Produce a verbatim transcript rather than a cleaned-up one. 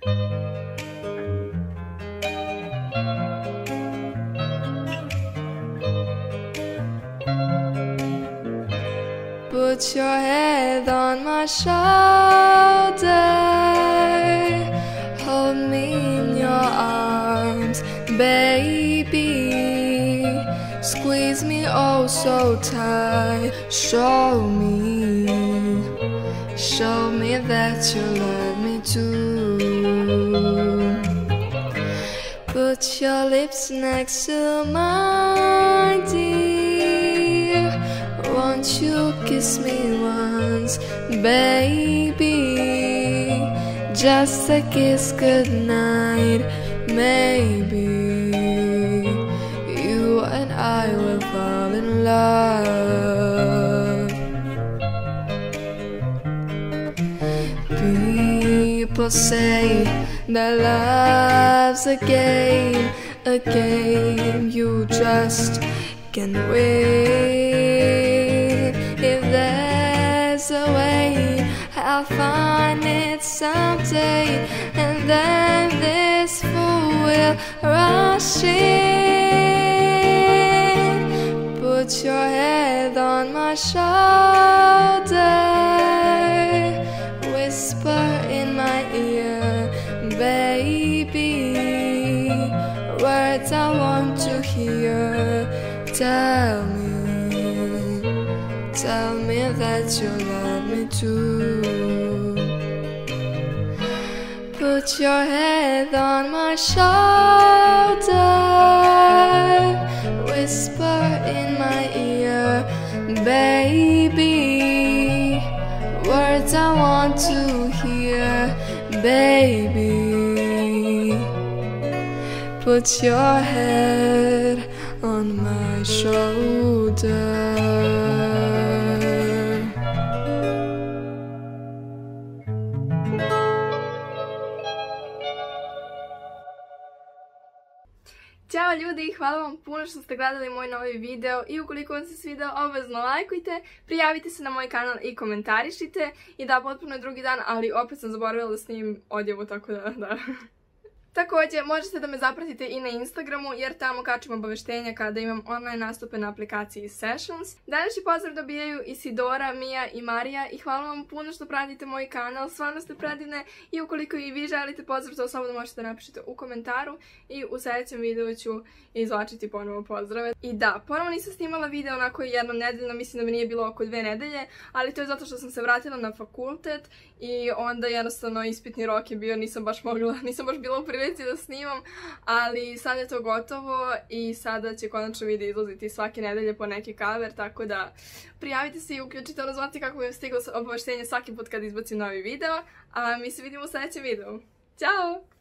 Put your head on my shoulder, hold me in your arms, baby. Squeeze me oh so tight, show me, show me that you love me too. Put your lips next to mine, dear. Won't you kiss me once, baby? Just a kiss goodnight, maybe you and I will fall in love. People say that love's a game, a game you just can't win. If there's a way, I'll find it someday, and then this fool will rush in. Put your head on my shoulder, whisper in my ear, baby, words I want to hear. Tell me, tell me that you love me too. Put your head on my shoulder, whisper in my ear, baby, words I want to hear, baby. Put your head on my shoulder. Ćao ljudi, hvala vam puno što ste gledali moj novi video i ukoliko vam se svideo, obavezno lajkujte, prijavite se na moj kanal i komentarišite. I da, potpuno je drugi dan, ali opet sam zaboravila da snimim odjevu, tako da, da. Također, možete da me zapratite i na Instagramu, jer tamo kačem obaveštenja kada imam online nastupe na aplikaciji Sessions. Današnji pozdrav dobijaju Isidora, Mija i Marija i hvala vam puno što pratite moj kanal, stvarno ste predivne i ukoliko i vi želite pozdrav, to slobodno možete napišite u komentaru i u sljedećem videu ću izvlačiti ponovo pozdrave. I da, ponovo nisam snimala video onako jednom nedeljno, mislim da mi nije bilo oko dve nedelje, ali to je zato što sam se vratila na fakultet i onda jednostavno ispitni rok je bio, nisam baš mogla, nisam baš bila u prilici da snimam, ali sad je to gotovo i sada će konačno video izlaziti svake nedelje po neki cover, tako da prijavite se i uključite ono zvonce kako mi stiglo obaveštenje svaki put kad izbacim novi video, a mi se vidimo u sljedećem videu. Ćao!